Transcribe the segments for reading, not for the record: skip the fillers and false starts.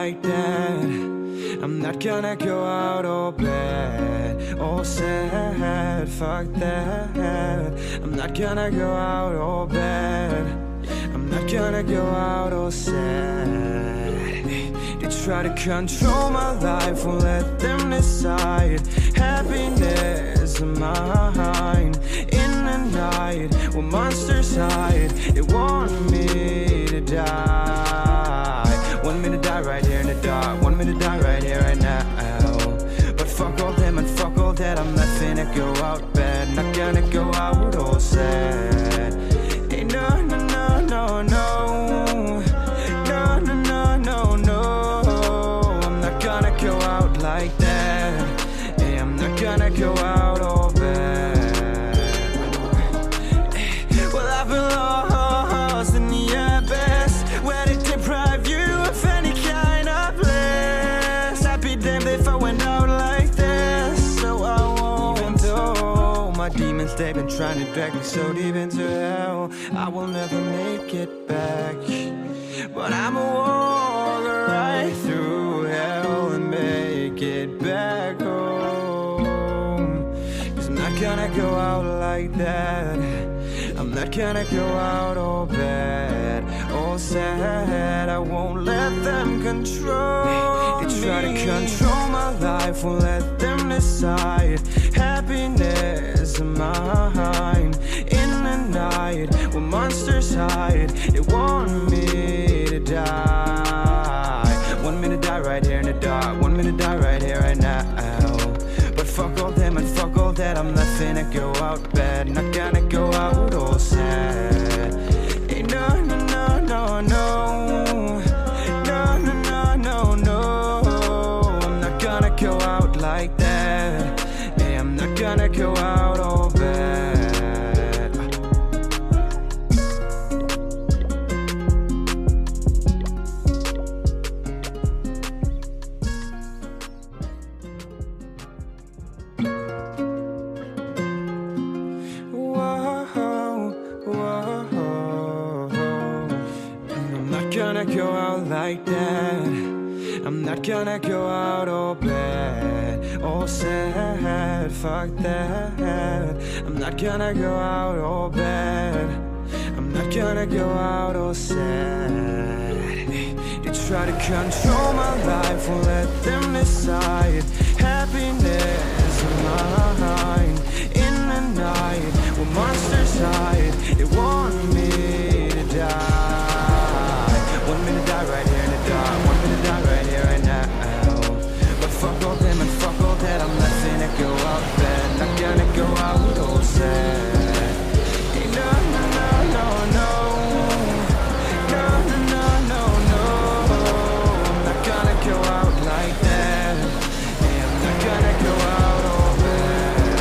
like that. I'm not gonna go out all bad, all sad, fuck that. I'm not gonna go out all bad, I'm not gonna go out all sad. They try to control my life, won't let them decide. Happiness of mine. In the night, when monsters hide, they want me to die. Want me to die right here in the dark, want me to die right here, right now. But fuck all them and fuck all that, I'm not finna go out bad, not gonna go out all sad. Hey, no, no, no, no, no, no, no, no, no, no. I'm not gonna go out like that. Hey, I'm not gonna go out all bad. Well, I've been lost in the abyss, where they deprive you of any kind of bliss. I'd be damned if I went out like this, so I won't. Even though my demons, they've been trying to drag me so deep into hell, I will never make it back. But I'ma walk right through hell and make it back home. 'Cause I'm not gonna go out like that, I'm not gonna go out all bad, all sad. I won't let them control me. They try to control my life, won't let them decide. Happiness of mine. In the night, when monsters hide, they want me to die. Want me to die right here in the dark, want me to die right here, right now. But fuck all them and fuck all that, I'm not finna go out bad, not gonna go out all sad. Hey, no, no, no, no, no, no, no, no, no, no. I'm not gonna go out like that. Hey, I'm not gonna go out all bad. Go out like that. I'm not gonna go out all bad, all sad, fuck that. I'm not gonna go out all bad, I'm not gonna go out all sad. They try to control my life, won't let them decide. Happiness of mine. In the night, when monsters hide, they want me to die. Want me to die right here in the dark, want me to die right here, right now. But fuck all them and fuck all that, I'm not finna go out bad, not gonna go out all sad. Hey, no, no, no, no, no, no, no, no, no, no. I'm not gonna go out like that. Hey, I'm not gonna go out all bad.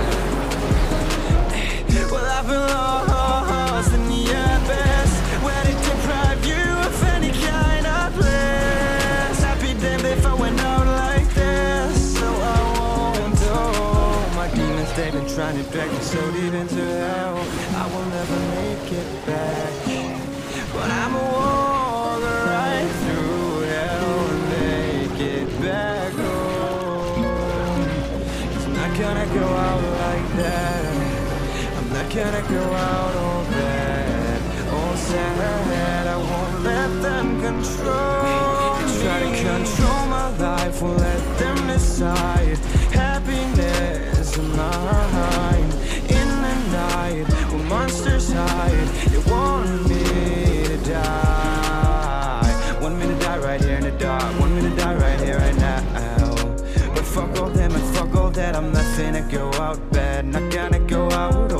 Well, I've been lost in the abyss, where they deprive you of any kind of bliss. I'd be damned if I went out like this, so I won't. Oh, my demons, they've been trying to drag me so deep into hell, I will never make it back. But I'ma walk right through hell and make it back home. 'Cause I'm not gonna go out like that, I'm not gonna go out all bad, all sad. I won't let them control. They try to control my life, won't let them decide. Happiness of mine. In the night, when monsters hide, they want me to die. Want me to die right here in the dark, want me to die right here, right now. But fuck all them and fuck all that, I'm not finna go out bad, not gonna go out